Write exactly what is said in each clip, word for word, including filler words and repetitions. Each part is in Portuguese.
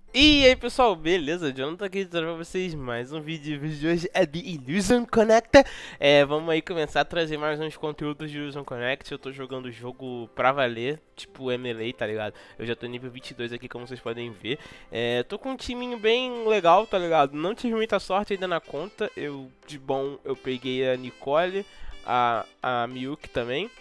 E aí pessoal, beleza? Jonathan aqui trazendo pra vocês mais um vídeo. O vídeo de hoje é de Illusion Connect. É, vamos aí começar a trazer mais uns conteúdos de Illusion Connect. Eu tô jogando o jogo pra valer, tipo M L A, tá ligado? Eu já tô nível vinte e dois aqui, como vocês podem ver. É, tô com um timinho bem legal, tá ligado? Não tive muita sorte ainda na conta. Eu, de bom, eu peguei a Nicole, a, a Miyuki também.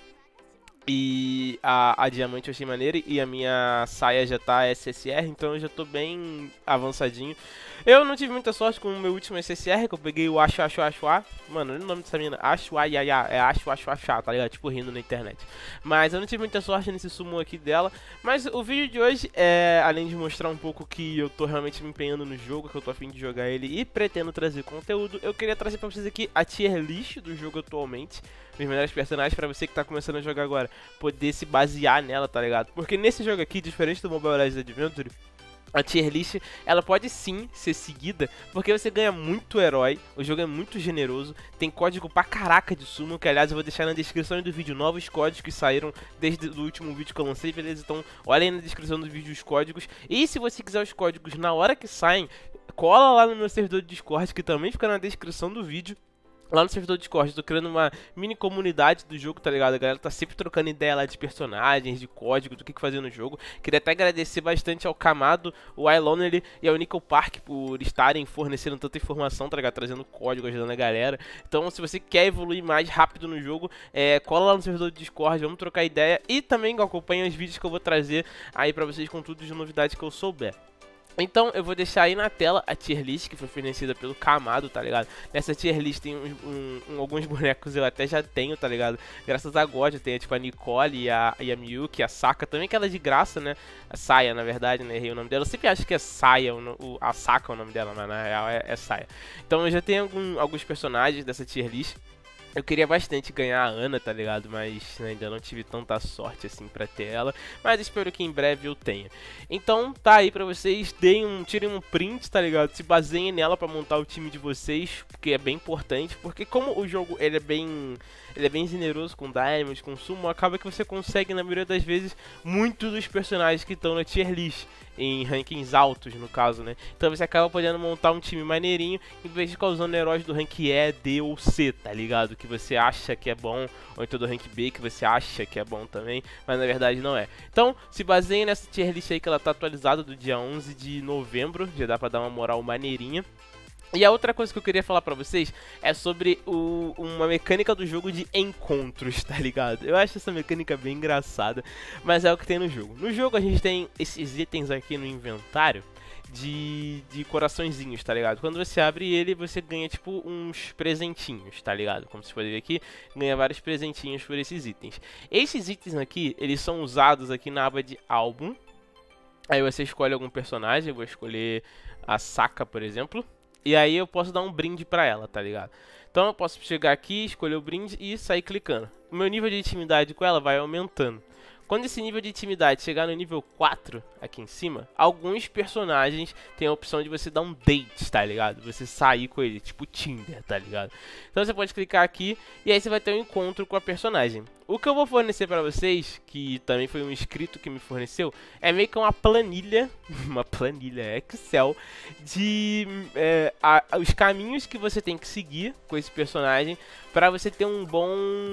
E a, a diamante eu achei maneira e a minha saia já tá S S R, então eu já tô bem avançadinho. Eu não tive muita sorte com o meu último S S R, que eu peguei o Acho Acho Acho A. Mano, olha o nome dessa menina, Acho A Ya Ya, é Acho Acho Acho A, tá ligado? Tipo rindo na internet. Mas eu não tive muita sorte nesse sumo aqui dela. Mas o vídeo de hoje é, além de mostrar um pouco que eu tô realmente me empenhando no jogo, que eu tô a fim de jogar ele e pretendo trazer conteúdo, eu queria trazer pra vocês aqui a tier list do jogo atualmente. Os melhores personagens pra você que tá começando a jogar agora poder se basear nela, tá ligado? Porque nesse jogo aqui, diferente do Mobile Legends Adventure, a tier list, ela pode sim ser seguida, porque você ganha muito herói, o jogo é muito generoso, tem código pra caraca de summon, que aliás eu vou deixar na descrição do vídeo novos códigos que saíram desde o último vídeo que eu lancei, beleza? Então olha aí na descrição do vídeo os códigos, e se você quiser os códigos na hora que saem, cola lá no meu servidor de Discord, que também fica na descrição do vídeo. Lá no servidor do Discord, tô criando uma mini comunidade do jogo, tá ligado? A galera tá sempre trocando ideia lá de personagens, de código, do que, que fazer no jogo. Queria até agradecer bastante ao Kamado, o iLonely e ao Nickel Park por estarem fornecendo tanta informação, tá ligado? Trazendo código, ajudando a galera. Então, se você quer evoluir mais rápido no jogo, é, cola lá no servidor do Discord, vamos trocar ideia. E também acompanha os vídeos que eu vou trazer aí pra vocês com tudo de novidade que eu souber. Então eu vou deixar aí na tela a tier list que foi fornecida pelo Kamado, tá ligado? Nessa tier list tem um, um, um, alguns bonecos eu até já tenho, tá ligado? Graças a God eu tenho tipo a Nicole e a, e a Miyuki, a Saka também, que ela é de graça, né? A Saia, na verdade, né? Errei o nome dela. Eu sempre acho que é Saia, o, o, a Saka é o nome dela, mas na real é, é Saia. Então eu já tenho algum, alguns personagens dessa tier list. Eu queria bastante ganhar a Ana, tá ligado? Mas né, ainda não tive tanta sorte assim pra ter ela. Mas espero que em breve eu tenha. Então tá aí pra vocês, deem um, tirem um print, tá ligado? Se baseiem nela pra montar o time de vocês, porque é bem importante. Porque como o jogo ele é bem, ele é bem generoso com diamonds, com sumo, acaba que você consegue na maioria das vezes muitos dos personagens que estão na tier list. Em rankings altos, no caso, né? Então você acaba podendo montar um time maneirinho em vez de ficar usando heróis do rank E, D ou C, tá ligado? Que você acha que é bom, ou então do rank B que você acha que é bom também, mas na verdade não é. Então, se baseiem nessa tier list aí que ela tá atualizada do dia onze de novembro, já dá pra dar uma moral maneirinha. E a outra coisa que eu queria falar pra vocês é sobre o, uma mecânica do jogo de encontros, tá ligado? Eu acho essa mecânica bem engraçada, mas é o que tem no jogo. No jogo a gente tem esses itens aqui no inventário de, de coraçõezinhos, tá ligado? Quando você abre ele, você ganha tipo uns presentinhos, tá ligado? Como vocês podem ver aqui, ganha vários presentinhos por esses itens. Esses itens aqui, eles são usados aqui na aba de álbum. Aí você escolhe algum personagem, eu vou escolher a Saka, por exemplo. E aí eu posso dar um brinde pra ela, tá ligado? Então eu posso chegar aqui, escolher o brinde e sair clicando. O meu nível de intimidade com ela vai aumentando. Quando esse nível de intimidade chegar no nível quatro, aqui em cima, alguns personagens têm a opção de você dar um date, tá ligado? Você sair com ele, tipo Tinder, tá ligado? Então você pode clicar aqui e aí você vai ter um encontro com a personagem. O que eu vou fornecer pra vocês, que também foi um inscrito que me forneceu, é meio que uma planilha, uma planilha Excel, de é, a, os caminhos que você tem que seguir com esse personagem pra você ter um bom,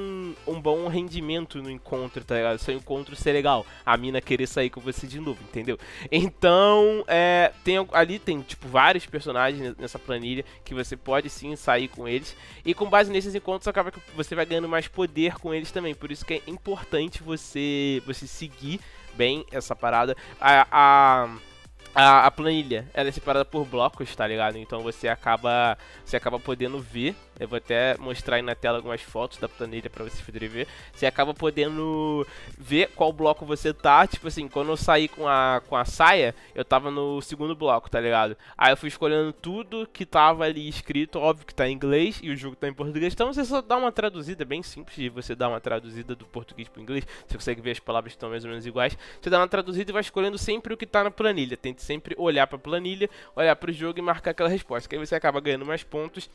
um bom rendimento no encontro, tá ligado? Seu encontro ser legal, a mina querer sair com você de novo, entendeu? Então, é, tem, ali tem tipo vários personagens nessa planilha que você pode sim sair com eles, e com base nesses encontros acaba que você vai ganhando mais poder com eles também. Por isso que é importante você, você seguir bem essa parada. A, a, a, a planilha ela é separada por blocos, tá ligado? Então você acaba, você acaba podendo ver. Eu vou até mostrar aí na tela algumas fotos da planilha pra vocês poderem ver. Você acaba podendo ver qual bloco você tá. Tipo assim, quando eu saí com a, com a saia, eu tava no segundo bloco, tá ligado? Aí eu fui escolhendo tudo que tava ali escrito. Óbvio que tá em inglês e o jogo tá em português. Então você só dá uma traduzida, é bem simples de você dar uma traduzida do português pro inglês. Você consegue ver as palavras que estão mais ou menos iguais. Você dá uma traduzida e vai escolhendo sempre o que tá na planilha. Tente sempre olhar pra planilha, olhar pro jogo e marcar aquela resposta. Que aí você acaba ganhando mais pontos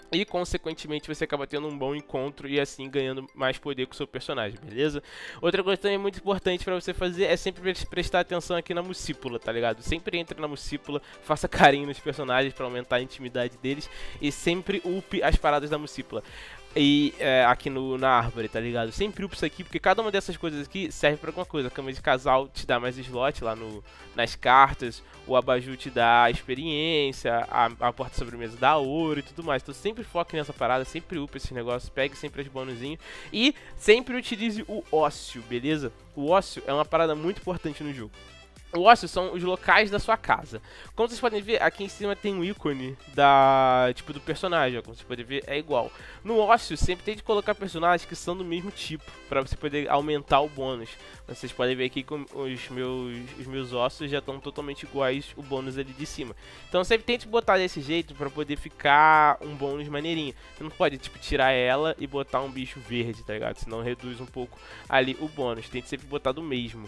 E, consequentemente, você acaba tendo um bom encontro e, assim, ganhando mais poder com o seu personagem, beleza? Outra coisa também muito importante pra você fazer é sempre prestar atenção aqui na Muscípula, tá ligado? Sempre entre na Muscípula, faça carinho nos personagens pra aumentar a intimidade deles e sempre upe as paradas da Muscípula. E é, aqui no, na árvore, tá ligado? Sempre upa isso aqui, porque cada uma dessas coisas aqui serve pra alguma coisa. A cama de casal te dá mais slot lá no, nas cartas, o abajur te dá experiência, a, a porta sobremesa dá ouro e tudo mais. Então sempre foque nessa parada, sempre upa esses negócios, pegue sempre as bonuzinhos e sempre utilize o ócio, beleza? O ócio é uma parada muito importante no jogo. O ócio são os locais da sua casa. Como vocês podem ver, aqui em cima tem um ícone da, tipo, do personagem, ó, como vocês podem ver, é igual. No ócio, sempre tem de colocar personagens que são do mesmo tipo, para você poder aumentar o bônus. Vocês podem ver aqui que os meus, os meus ossos já estão totalmente iguais o bônus ali de cima. Então sempre tente botar desse jeito para poder ficar um bônus maneirinho. Você não pode, tipo, tirar ela e botar um bicho verde, tá ligado? Senão reduz um pouco ali o bônus. Tente sempre botar do mesmo.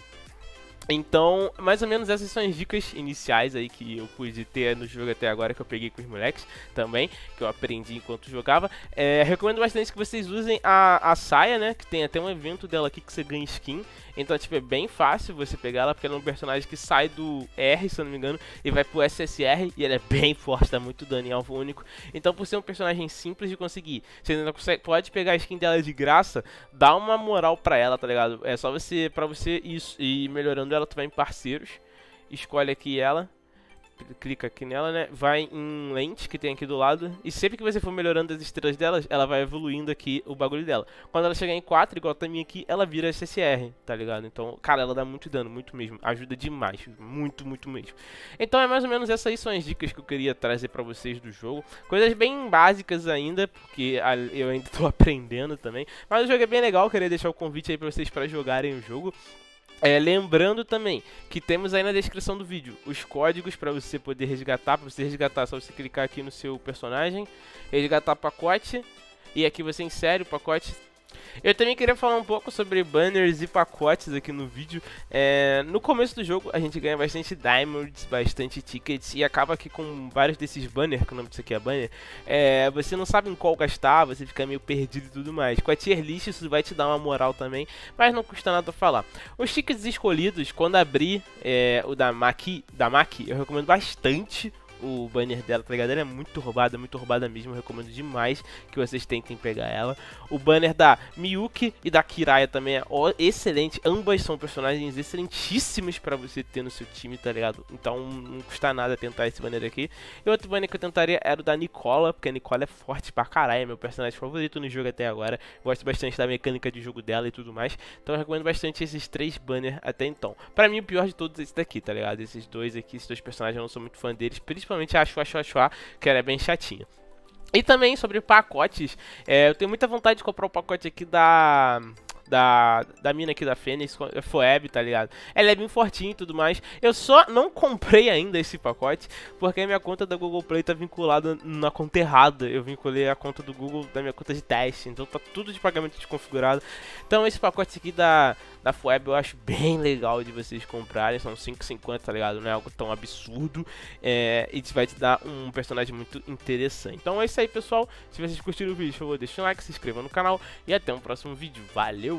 Então, mais ou menos essas são as dicas iniciais aí que eu pude ter no jogo até agora, que eu peguei com os moleques também, que eu aprendi enquanto jogava. É, recomendo bastante que vocês usem a, a saia, né, que tem até um evento dela aqui que você ganha skin. Então, tipo, é bem fácil você pegar ela, porque ela é um personagem que sai do R, se eu não me engano, e vai pro S S R, e ela é bem forte, dá muito dano em alvo único. Então, por ser um personagem simples de conseguir, você ainda consegue, pode pegar a skin dela de graça, dá uma moral pra ela, tá ligado? É só você, pra você isso, ir melhorando ela, tu vai em parceiros, escolhe aqui ela, clica aqui nela, né, vai em lente que tem aqui do lado, e sempre que você for melhorando as estrelas delas, ela vai evoluindo aqui o bagulho dela. Quando ela chegar em quatro, igual a minha aqui, ela vira S S R, tá ligado? Então, cara, ela dá muito dano, muito mesmo, ajuda demais, muito, muito mesmo. Então é mais ou menos essas aí são as dicas que eu queria trazer pra vocês do jogo, coisas bem básicas ainda, porque eu ainda tô aprendendo também, mas o jogo é bem legal, eu queria deixar o convite aí pra vocês pra jogarem o jogo. É, lembrando também que temos aí na descrição do vídeo os códigos para você poder resgatar. Para você resgatar é só você clicar aqui no seu personagem, resgatar pacote, e aqui você insere o pacote. Eu também queria falar um pouco sobre banners e pacotes aqui no vídeo. É, no começo do jogo a gente ganha bastante diamonds, bastante tickets, e acaba que com vários desses banners, que o nome disso aqui é banner, é, você não sabe em qual gastar, você fica meio perdido e tudo mais. Com a tier list isso vai te dar uma moral também, mas não custa nada falar. Os tickets escolhidos, quando abrir é, o da Maki, da Maki, eu recomendo bastante o banner dela, tá ligado? Ela é muito roubada, muito roubada mesmo, eu recomendo demais que vocês tentem pegar ela. O banner da Miyuki e da Kiraya também é excelente, ambas são personagens excelentíssimos pra você ter no seu time, tá ligado? Então não custa nada tentar esse banner aqui. E outro banner que eu tentaria era o da Nicola, porque a Nicola é forte pra caralho, é meu personagem favorito no jogo até agora, gosto bastante da mecânica de jogo dela e tudo mais, então eu recomendo bastante esses três banners até então. Pra mim o pior de todos é esse daqui, tá ligado? Esses dois aqui, esses dois personagens eu não sou muito fã deles, principalmente Principalmente a Chua Chua Chua, que ela é bem chatinha. E também sobre pacotes, é, eu tenho muita vontade de comprar o pacote aqui da... Da, da mina aqui da Fênix, Phoebe, tá ligado? Ela é bem fortinha e tudo mais. Eu só não comprei ainda esse pacote porque a minha conta da Google Play tá vinculada na conta errada. Eu vinculei a conta do Google da minha conta de teste, então tá tudo de pagamento desconfigurado. Então esse pacote aqui da, da Phoebe eu acho bem legal de vocês comprarem. São cinco e cinquenta, tá ligado? Não é algo tão absurdo, é, e vai te dar um personagem muito interessante. Então é isso aí, pessoal. Se vocês curtiram o vídeo, por favor, deixa um like, se inscreva no canal e até um próximo vídeo. Valeu!